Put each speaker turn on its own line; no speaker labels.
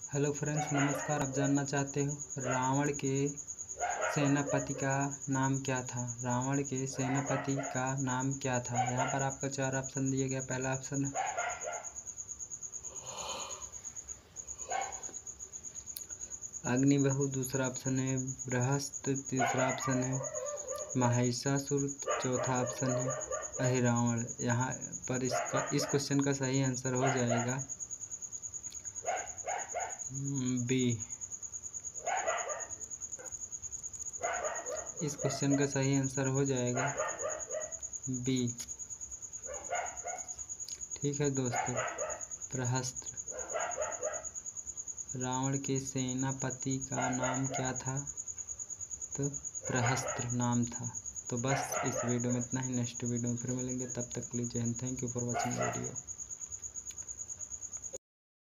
Hello friends, नमस्कार। आप जानना चाहते हो रावण के सेनापति का नाम क्या था? रावण के सेनापति का नाम क्या था? यहाँ पर आपको 4 ऑप्शन दिए गए। पहला ऑप्शन है अग्निबाहु, दूसरा ऑप्शन है बृहस्पति, तीसरा ऑप्शन है महिषासुर, चौथा ऑप्शन है अहिरावण। यहाँ पर इस क्वेश्चन का सही आंसर हो जाएगा बी। इस क्वेश्चन का सही आंसर हो जाएगा बी। ठीक है दोस्तों, बृहस्पति। रावण के सेनापति का नाम क्या था? तो बृहस्पति नाम था। तो बस इस वीडियो में इतना ही। नेक्स्ट वीडियो में फिर मिलेंगे, तब तक के लिए जय Hind. Thank you for watching video.